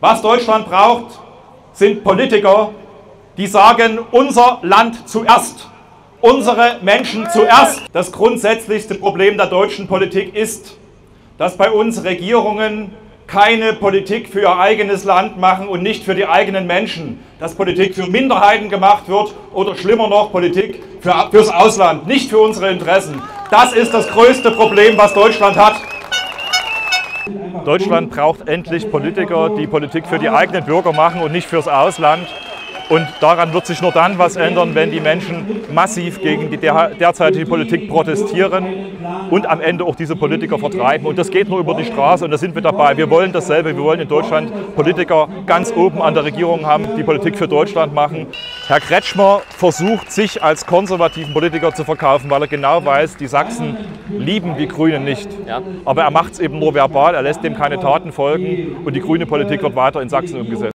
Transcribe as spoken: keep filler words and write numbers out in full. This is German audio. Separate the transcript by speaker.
Speaker 1: Was Deutschland braucht, sind Politiker, die sagen, unser Land zuerst, unsere Menschen zuerst. Das grundsätzlichste Problem der deutschen Politik ist, dass bei uns Regierungen keine Politik für ihr eigenes Land machen und nicht für die eigenen Menschen. Dass Politik für Minderheiten gemacht wird oder schlimmer noch Politik für, fürs Ausland, nicht für unsere Interessen. Das ist das größte Problem, was Deutschland hat. Deutschland braucht endlich Politiker, die Politik für die eigenen Bürger machen und nicht fürs Ausland. Und daran wird sich nur dann was ändern, wenn die Menschen massiv gegen die derzeitige Politik protestieren und am Ende auch diese Politiker vertreiben. Und das geht nur über die Straße und da sind wir dabei. Wir wollen dasselbe. Wir wollen in Deutschland Politiker ganz oben an der Regierung haben, die Politik für Deutschland machen. Herr Kretschmer versucht, sich als konservativen Politiker zu verkaufen, weil er genau weiß, die Sachsen lieben die Grünen nicht. Aber er macht es eben nur verbal, er lässt dem keine Taten folgen und die grüne Politik wird weiter in Sachsen umgesetzt.